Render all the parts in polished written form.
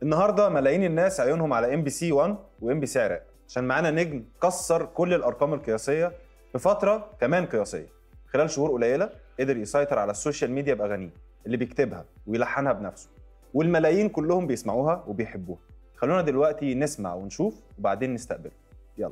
النهارده ملايين الناس عيونهم على MBC 1 وMBC عراق عشان معانا نجم كسر كل الارقام القياسيه في فتره كمان قياسيه. خلال شهور قليله قدر يسيطر على السوشيال ميديا باغانيه اللي بيكتبها ويلحنها بنفسه، والملايين كلهم بيسمعوها وبيحبوها. خلونا دلوقتي نسمع ونشوف وبعدين نستقبل. يلا.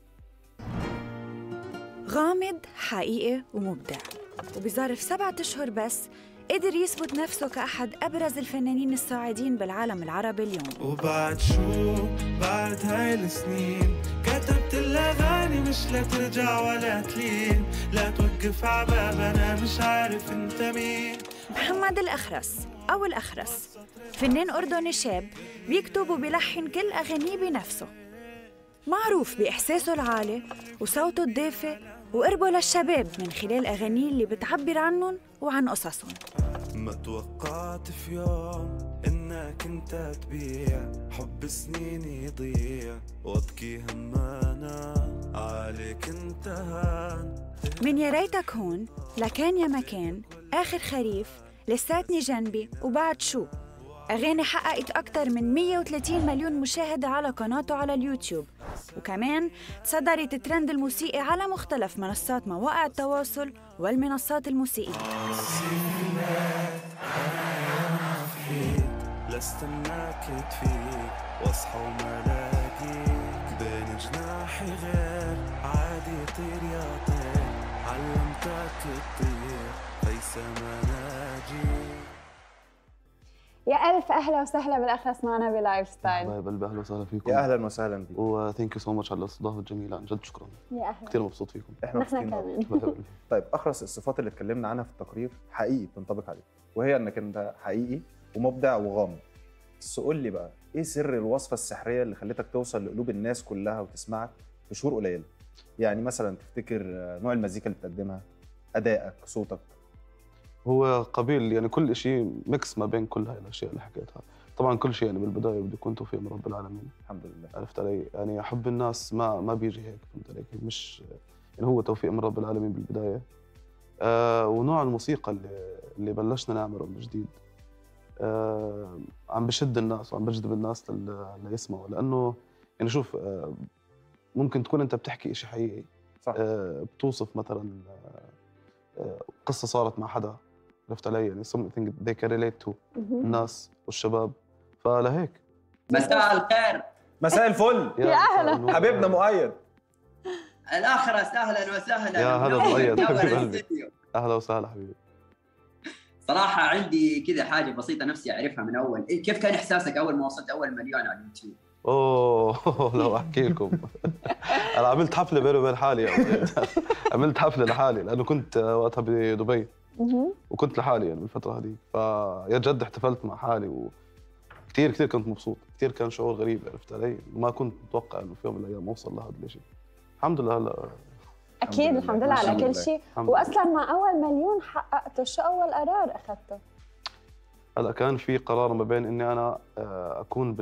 غامض، حقيقي ومبدع، وبظرف 7 أشهر بس قدر يثبت نفسه كأحد أبرز الفنانين الصاعدين بالعالم العربي اليوم. وبعد شو بعد هاي السنين كتبت الأغاني مش لا ترجع ولا تلين، لا توقف عباب أنا مش عارف أنت مين. محمد الأخرس أو الأخرس فنان أردني شاب بيكتب وبيلحن كل أغانيه بنفسه، معروف بإحساسه العالي وصوته الدافئ وقربه للشباب من خلال أغانيه اللي بتعبر عنهم وعن قصصهم. ما توقعت في يوم إنك أنت تبيع حب سنين يضيع وابكي همانا عليك انت هان. من يا ريتك هون لكان يا مكان، آخر خريف، لساتني جنبي، وبعد شو، أغاني حققت أكثر من 130 مليون مشاهدة على قناته على اليوتيوب، وكمان تصدرت الترند الموسيقي على مختلف منصات مواقع التواصل والمنصات الموسيقية. لاستناك تفيق واصحى وما لاقيك بين جناحي غير عادي طير يا طير علمتك تطير في مناجيك. يا ألف أهلا وسهلا بالأخرس معنا بلايف ستايل. الله يبارك، اهلا وسهلا فيكم. يا اهلا وسهلا بيك. وثانك يو سو ماتش على الاستضافه الجميله، عن جد شكرا. يا أهلا. كثير مبسوط فيكم. احنا نحن مبسوطين كمان. أوي. طيب اخرس الصفات اللي اتكلمنا عنها في التقرير حقيقي بتنطبق عليك، وهي انك انت حقيقي ومبدع وغامض. بس قول لي بقى ايه سر الوصفه السحريه اللي خلتك توصل لقلوب الناس كلها وتسمعك في شهور قليله؟ يعني مثلا تفتكر نوع المزيكا اللي بتقدمها، ادائك، صوتك؟ هو قبيل يعني كل شيء ميكس ما بين كل هاي الاشياء اللي حكيتها. طبعا كل شيء يعني بالبدايه بده يكون توفيق من رب العالمين. الحمد لله. عرفت علي؟ يعني حب الناس ما بيجي هيك، فهمت علي؟ مش يعني هو توفيق من رب العالمين بالبدايه. ونوع الموسيقى اللي بلشنا نعمله من جديد عم بشد الناس وعم بجذب الناس ليسمعوا، لانه يعني شوف ممكن تكون انت بتحكي شيء حقيقي، صح. بتوصف مثلا قصه صارت مع حدا، عرفت علي؟ يعني something they can relate to الناس والشباب، فلهيك. مساء الخير. مساء الفل. يا أهلا. حبيبنا مؤيد الأخرس أهلا وسهلا. يا هلا منور مؤيد، منور حبيب قلبي. الاستديو. اهلا وسهلا حبيبي. صراحة عندي كذا حاجة بسيطة نفسي أعرفها من أول، كيف كان إحساسك أول ما وصلت أول مليون على اليوتيوب؟ اوه لو احكي لكم. انا عملت حفله بيني وبين حالي. عملت حفله لحالي لانه كنت وقتها بدبي وكنت لحالي يعني بالفتره هذيك، فيا جد احتفلت مع حالي وكثير كنت مبسوط، كثير كان شعور غريب، عرفت علي؟ ما كنت متوقع انه في يوم من الايام اوصل لهذا الشيء. الحمد لله هلا أكيد الحمد لله على الحمد كل لله. شيء. الحمد لله. وأصلا مع أول مليون حققته، شو أول قرار أخذته؟ هلا كان في قرار ما بين اني انا اكون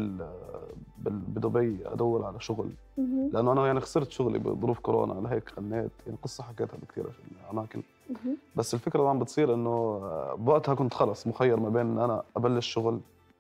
بدبي ادور على شغل، لانه انا يعني خسرت شغلي بظروف كورونا، لهيك غنيت، يعني قصه حكيتها بكثير اماكن. بس الفكره اللي عم بتصير انه بوقتها كنت خلص مخير ما بين ان انا ابلش شغل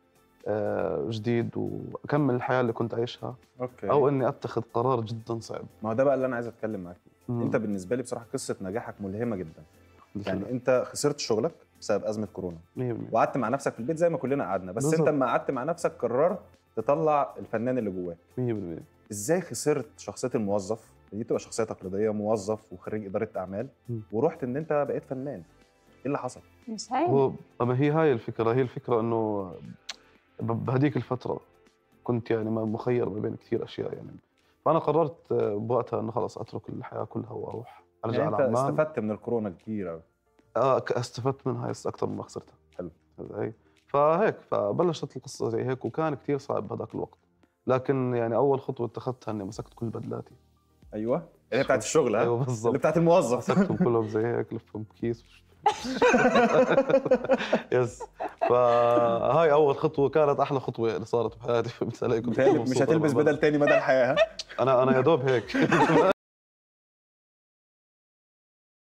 جديد واكمل الحياه اللي كنت عايشها، اوكي، او اني اتخذ قرار جدا صعب. ما هو ده بقى اللي انا عايز اتكلم معاك فيه. انت بالنسبه لي بصراحه قصه نجاحك ملهمه جدا. يعني انت خسرت شغلك بسبب ازمه كورونا 100%، وقعدت مع نفسك في البيت زي ما كلنا قعدنا، بس بالزبط. انت لما قعدت مع نفسك قررت تطلع الفنان اللي جواك. 100%. ازاي خسرت شخصيه الموظف دي، تبقى شخصيه تقليديه، موظف وخريج اداره اعمال، ورحت ان انت بقيت فنان؟ ايه اللي حصل؟ مش هين. هو اما هي الفكره انه بهديك الفتره كنت يعني مخير ما بين كثير اشياء يعني، فانا قررت بوقتها انه خلص اترك الحياه كلها واروح ارجع يعني على انت عمان. استفدت من الكورونا كتير قوي. استفدت منها اكثر مما خسرتها. حلو. فهيك فبلشت القصه زي هيك، وكان كثير صعب بهذاك الوقت، لكن يعني اول خطوه اتخذتها اني مسكت كل بدلاتي. ايوه اللي هي بتاعت الشغل. ها، ايوه بالضبط، اللي بتاعت الموظف. مسكتهم كلهم زي هيك، لفهم بكيس. يس. فهاي اول خطوه كانت احلى خطوه اللي صارت بحياتي. فهمت علي؟ كنت مش هتلبس بدل تاني مدى الحياه. ها؟ انا يا دوب هيك.